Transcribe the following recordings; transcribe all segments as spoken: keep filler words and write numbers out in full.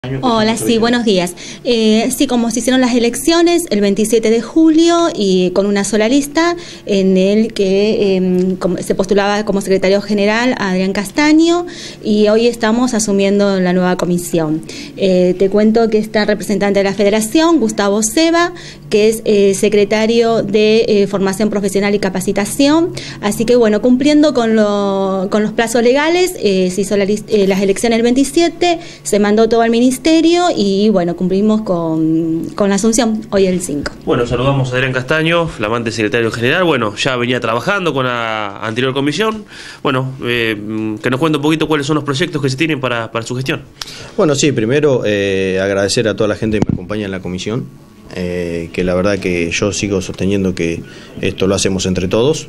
Hola, sí, buenos días. Eh, sí, como se hicieron las elecciones el veintisiete de julio y con una sola lista en el que eh, como, se postulaba como secretario general a Adrián Castaño y hoy estamos asumiendo la nueva comisión. Eh, te cuento que está el representante de la Federación, Gustavo Seba, que es eh, secretario de eh, Formación Profesional y Capacitación. Así que bueno, cumpliendo con, lo, con los plazos legales, eh, se hizo la, eh, las elecciones el veintisiete, se mandó todo al ministerio y bueno, cumplimos con, con la asunción hoy el cinco. Bueno, saludamos a Adrián Castaño, flamante secretario general. Bueno, ya venía trabajando con la anterior comisión. Bueno, eh, que nos cuente un poquito cuáles son los proyectos que se tienen para, para su gestión. Bueno, sí, primero eh, agradecer a toda la gente que me acompaña en la comisión, eh, que la verdad que yo sigo sosteniendo que esto lo hacemos entre todos.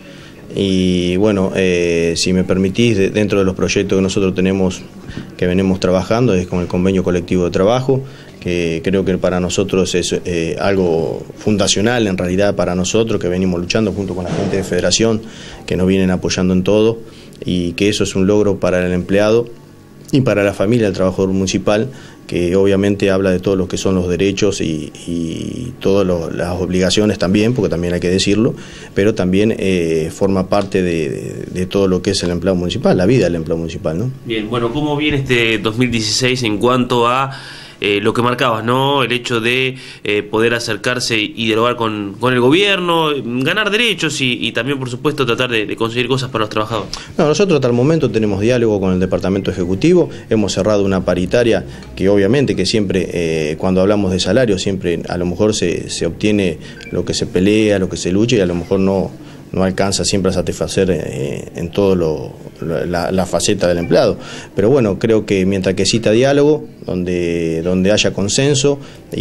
Y bueno, eh, si me permitís, de, dentro de los proyectos que nosotros tenemos, que venimos trabajando, es con el convenio colectivo de trabajo, que creo que para nosotros es eh, algo fundacional en realidad para nosotros, que venimos luchando junto con la gente de Federación, que nos vienen apoyando en todo, y que eso es un logro para el empleado y para la familia del trabajador municipal, que obviamente habla de todos los que son los derechos y, y todas lo, las obligaciones también, porque también hay que decirlo, pero también eh, forma parte de, de, de todo lo que es el empleado municipal, la vida del empleado municipal, ¿no? Bien, bueno, ¿cómo viene este dos mil dieciséis en cuanto a eh, lo que marcabas, ¿no? El hecho de eh, poder acercarse y dialogar con, con el gobierno, ganar derechos y, y también, por supuesto, tratar de, de conseguir cosas para los trabajadores. No, nosotros hasta el momento tenemos diálogo con el Departamento Ejecutivo, hemos cerrado una paritaria que obviamente que siempre, eh, cuando hablamos de salario, siempre a lo mejor se, se obtiene lo que se pelea, lo que se lucha y a lo mejor no... no alcanza siempre a satisfacer eh, en todo lo, la, la faceta del empleado, pero bueno, creo que mientras que exista diálogo, donde, donde haya consenso,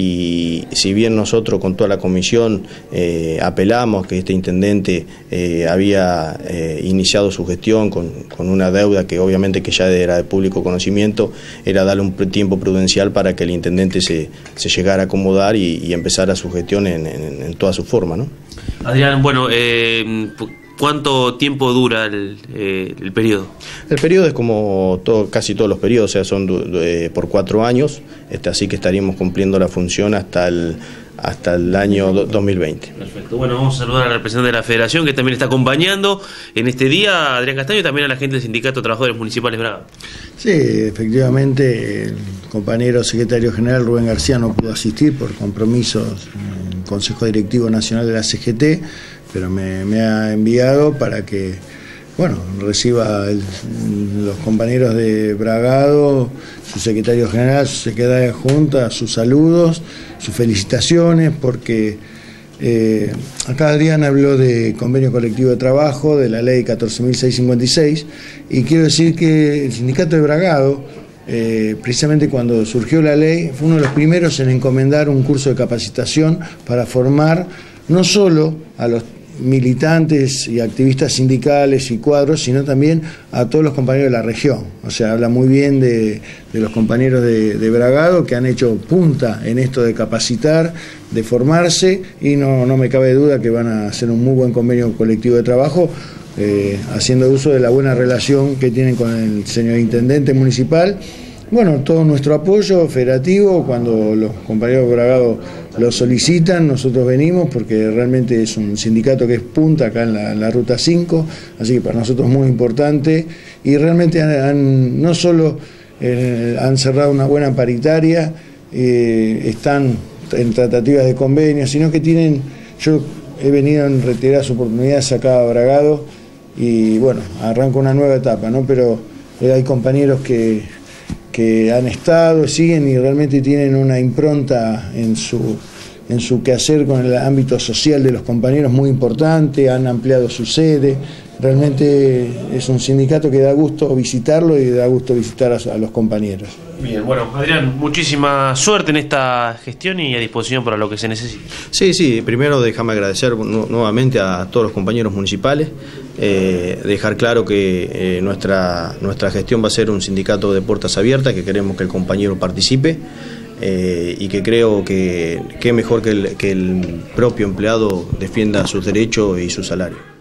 y si bien nosotros con toda la comisión eh, apelamos que este intendente eh, había eh, iniciado su gestión con, con una deuda que obviamente que ya era de público conocimiento, era darle un tiempo prudencial para que el intendente se, se llegara a acomodar y, y empezara su gestión en, en, en toda su forma, ¿no? Adrián, bueno, eh, ¿cuánto tiempo dura el, eh, el periodo? El periodo es como todo, casi todos los periodos, o sea, son eh, por cuatro años, este, así que estaríamos cumpliendo la función hasta el, hasta el año dos mil veinte. Perfecto, bueno, vamos a saludar al representante de la Federación que también está acompañando en este día, Adrián Castaño, y también a la gente del Sindicato de Trabajadores Municipales Bragado. Sí, efectivamente, el compañero secretario general Rubén García no pudo asistir por compromisos en el Consejo Directivo Nacional de la C G T, pero me, me ha enviado para que, bueno, reciba el, los compañeros de Bragado, su secretario general, su secretaria junta, sus saludos, sus felicitaciones, porque eh, acá Adrián habló de convenio colectivo de trabajo, de la ley catorce mil seiscientos cincuenta y seis, y quiero decir que el sindicato de Bragado, eh, precisamente cuando surgió la ley, fue uno de los primeros en encomendar un curso de capacitación para formar no solo a los militantes y activistas sindicales y cuadros, sino también a todos los compañeros de la región. O sea, habla muy bien de, de los compañeros de, de Bragado, que han hecho punta en esto de capacitar, de formarse, y no, no me cabe duda que van a hacer un muy buen convenio colectivo de trabajo, eh, haciendo uso de la buena relación que tienen con el señor intendente municipal. Bueno, todo nuestro apoyo federativo, cuando los compañeros de Bragado lo solicitan, nosotros venimos, porque realmente es un sindicato que es punta acá en la, en la Ruta cinco, así que para nosotros es muy importante, y realmente han, han, no solo eh, han cerrado una buena paritaria, eh, están en tratativas de convenio, sino que tienen, yo he venido en reiteradas oportunidades acá a Bragado, y bueno, arranca una nueva etapa, ¿no? Pero eh, hay compañeros que que han estado, siguen y realmente tienen una impronta en su, en su quehacer con el ámbito social de los compañeros muy importante, han ampliado su sede, realmente es un sindicato que da gusto visitarlo y da gusto visitar a, a los compañeros. Bien, bueno, Adrián, muchísima suerte en esta gestión y a disposición para lo que se necesite. Sí, sí, primero déjame agradecer nu nuevamente a todos los compañeros municipales, eh, dejar claro que eh, nuestra, nuestra gestión va a ser un sindicato de puertas abiertas, que queremos que el compañero participe, eh, y que creo que, que es mejor que el, que el propio empleado defienda sus derechos y su salario.